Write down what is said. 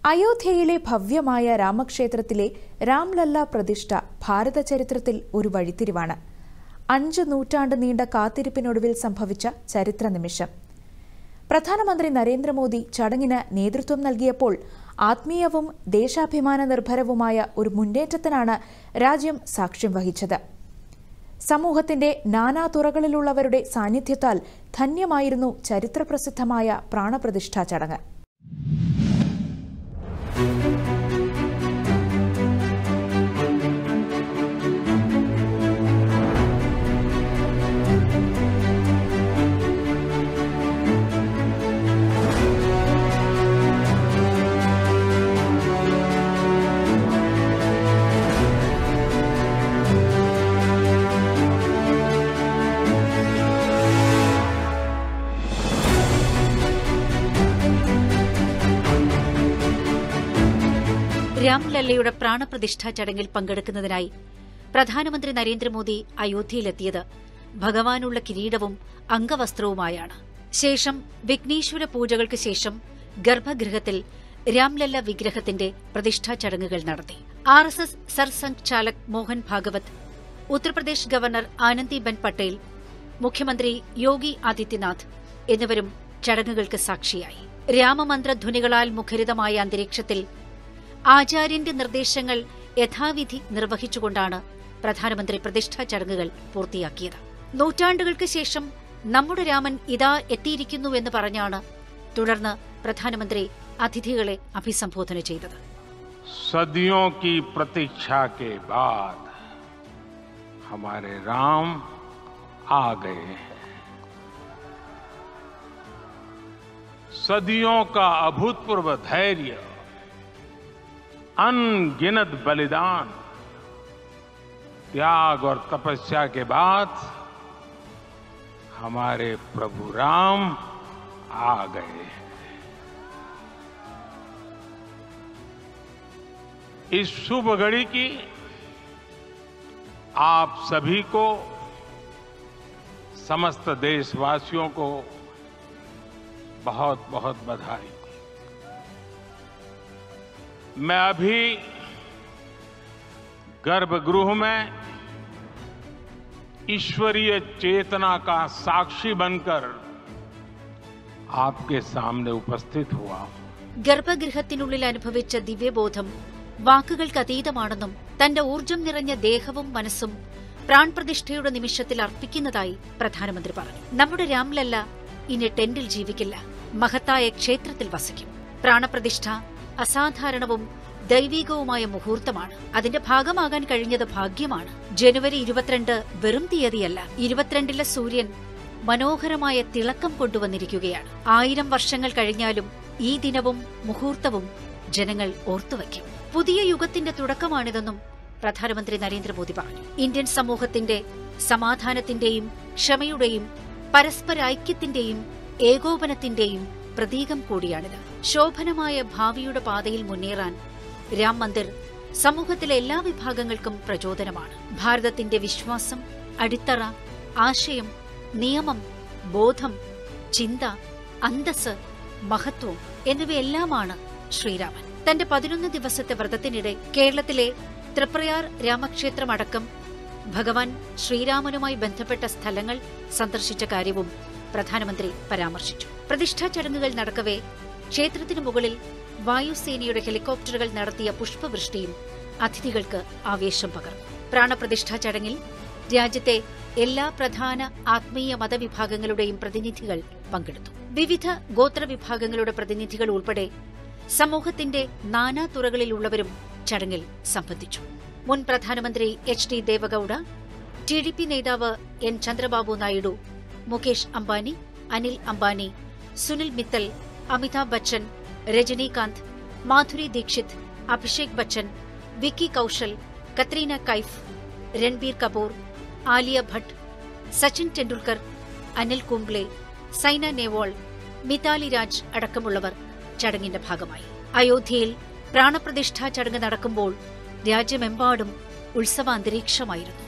അയോധ്യയിലെ ഭവ്യമായ രാമക്ഷേത്രത്തിലെ രാംലല്ല പ്രതിഷ്ഠ ഭാരത ചരിത്രത്തിൽ ഒരു വഴിത്തിരിവാണ്. 5 നൂറ്റാണ്ട് നീണ്ട കാത്തിരിപ്പിനൊടുവിൽ സംഭവിച്ച ചരിത്ര നിമിഷം. പ്രധാനമന്ത്രി നരേന്ദ്രമോദി ചടങ്ങിന് നേതൃത്വം നൽകിയപ്പോൾ ആത്മീയവും ദേശാഭിമാന നിർഭരവുമായ ഒരു മുന്നേറ്റത്തിനാണ് രാജ്യം സാക്ഷ്യം വഹിച്ചത്. സമൂഹത്തിന്റെ നാനാതുറകളിലുള്ളവരുടെ സാന്നിധ്യത്താൽ ധന്യമായിരുന്നു ചരിത്രപ്രസിദ്ധമായ പ്രാണപ്രതിഷ്ഠാ ചടങ്ങ്. രാംലല്ലയുടെ പ്രാണപ്രതിഷ്ഠാ ചടങ്ങിൽ പങ്കെടുക്കുന്നതിനായി പ്രധാനമന്ത്രി നരേന്ദ്രമോദി അയോധ്യയിലെത്തിയത് ഭഗവാനുള്ള കിരീടവും അംഗവസ്ത്രവുമായാണ്. ശേഷം വിഘ്നേശ്വര പൂജകൾക്ക് ശേഷം ഗർഭഗൃഹത്തിൽ രാംലല്ല വിഗ്രഹത്തിന്റെ പ്രതിഷ്ഠാ ചടങ്ങുകൾ നടത്തി. RSS Sarsanghchalak Mohan Bhagwat, Uttar Pradesh governor Anandiben Patel, മുഖ്യമന്ത്രി യോഗി ആദിത്യനാഥ് എന്നിവരും ചടങ്ങുകൾക്ക് സാക്ഷിയായി. രാമമന്ത്രധ്വനികളാൽ മുഖരിതമായ അന്തരീക്ഷത്തിൽ ആചാര്യന്റെ നിർദ്ദേശങ്ങൾ യഥാവിധി നിർവഹിച്ചുകൊണ്ടാണ് പ്രധാനമന്ത്രി പ്രതിഷ്ഠാ ചടങ്ങുകൾ പൂർത്തിയാക്കിയത്. നൂറ്റാണ്ടുകൾക്ക് ശേഷം നമ്മുടെ രാമൻ ഇതാ എത്തിയിരിക്കുന്നുവെന്ന് പറഞ്ഞാണ് തുടർന്ന് പ്രധാനമന്ത്രി അതിഥികളെ അഭിസംബോധന ചെയ്തത്. സദിയോं की प्रतीक्षा के बाद हमारे राम आ गए हैं. सदियों का अभूतपूर्व धैर्य, अनगिनत बलिदान, त्याग और तपस्या के बाद हमारे प्रभु राम आ गए हैं. इस शुभ घड़ी की आप सभी को, समस्त देशवासियों को बहुत बहुत बधाई. मैं अभी गर्भगृह में ईश्वरीय चेतना का साक्षी बनकर आपके सामने उपस्थित हुआ. ഗർഭഗൃഹത്തിനുള്ളിൽ അനുഭവിച്ച ദിവ്യബോധം വാക്കുകൾക്ക് അതീതമാണെന്നും തന്റെ ഊർജ്ജം നിറഞ്ഞ ദേഹവും മനസ്സും പ്രാൺപ്രതിഷ്ഠയുടെ നിമിഷത്തിൽ അർപ്പിക്കുന്നതായി പ്രധാനമന്ത്രി പറഞ്ഞു. നമ്മുടെ രാംലല്ല ഇനി ടെന്റിൽ ജീവിക്കില്ല, മഹത്തായ ക്ഷേത്രത്തിൽ വസിക്കും. പ്രാണപ്രതിഷ്ഠ അസാധാരണവും ദൈവികവുമായ മുഹൂർത്തമാണ്. അതിന്റെ ഭാഗമാകാൻ കഴിഞ്ഞത് ഭാഗ്യമാണ്. ജനുവരി 22 വെറും തീയതിയല്ല. 22-ലെ സൂര്യൻ മനോഹരമായ തിളക്കം കൊണ്ടുവന്നിരിക്കുകയാണ്. 1000 വർഷങ്ങൾ കഴിഞ്ഞാലും ഈ ദിനവും മുഹൂർത്തവും ജനങ്ങൾ ഓർത്തുവയ്ക്കും. പുതിയ യുഗത്തിന്റെ തുടക്കമാണിതെന്നും പ്രധാനമന്ത്രി നരേന്ദ്രമോദി പറഞ്ഞു. ഇന്ത്യൻ സമൂഹത്തിന്റെ സമാധാനത്തിന്റെയും ക്ഷമയുടെയും പരസ്പര ഐക്യത്തിന്റെയും ഏകോപനത്തിന്റെയും പ്രതീകം കൂടിയാണിത്. ശോഭനമായ ഭാവിയുടെ പാതയിൽ മുന്നേറാൻ രാം മന്ദിർ സമൂഹത്തിലെ എല്ലാ വിഭാഗങ്ങൾക്കും പ്രചോദനമാണ്. ഭാരതത്തിന്റെ വിശ്വാസം, അടിത്തറ, ആശയം, നിയമം, ബോധം, ചിന്ത, അന്തസ്, മഹത്വം എന്നിവയെല്ലാമാണ് ശ്രീരാമൻ. തന്റെ 11 ദിവസത്തെ വ്രതത്തിനിടെ കേരളത്തിലെ തൃപ്രയാർ രാമക്ഷേത്രമടക്കം ഭഗവാൻ ശ്രീരാമനുമായി ബന്ധപ്പെട്ട സ്ഥലങ്ങൾ സന്ദർശിച്ച കാര്യവും പ്രധാനമന്ത്രി പരാമർശിച്ചു. പ്രതിഷ്ഠാ ചടങ്ങുകൾ നടക്കവേ ക്ഷേത്രത്തിനു മുകളിൽ വായുസേനയുടെ ഹെലികോപ്റ്ററുകൾ നടത്തിയ പുഷ്പവൃഷ്ടിയും അതിഥികൾക്ക് ആവേശം പകർന്നു. പ്രാണപ്രതിഷ്ഠാ ചടങ്ങിൽ രാജ്യത്തെ എല്ലാ പ്രധാന ആത്മീയ മതവിഭാഗങ്ങളുടെയും പ്രതിനിധികൾ പങ്കെടുത്തു. വിവിധ ഗോത്രവിഭാഗങ്ങളുടെ പ്രതിനിധികൾ ഉൾപ്പെടെ സമൂഹത്തിന്റെ നാനാതുറകളിലുള്ളവരും ചടങ്ങിൽ സംബന്ധിച്ചു. മുൻ പ്രധാനമന്ത്രി HD ദേവഗൌഡ, TDP നേതാവ് N ചന്ദ്രബാബു നായിഡു, മുകേഷ് അംബാനി, അനിൽ അംബാനി, സുനിൽ മിത്തൽ, അമിതാഭ് ബച്ചൻ, രജനീകാന്ത്, മാധുരി ദീക്ഷിത്, അഭിഷേക് ബച്ചൻ, വിക്കി കൌശൽ, കത്രീന കൈഫ്, രൺബീർ കപൂർ, ആലിയ ഭട്ട്, സച്ചിൻ ടെണ്ടുൽക്കർ, അനിൽ കുംബ്ലെ, സൈന നെഹ്വാൾ, മിതാലി രാജ് അടക്കമുള്ളവർ ചടങ്ങിന്റെ ഭാഗമായി. അയോധ്യയിൽ പ്രാണപ്രതിഷ്ഠാ ചടങ്ങ് നടക്കുമ്പോൾ രാജ്യമെമ്പാടും ഉത്സവാന്തരീക്ഷമായിരുന്നു.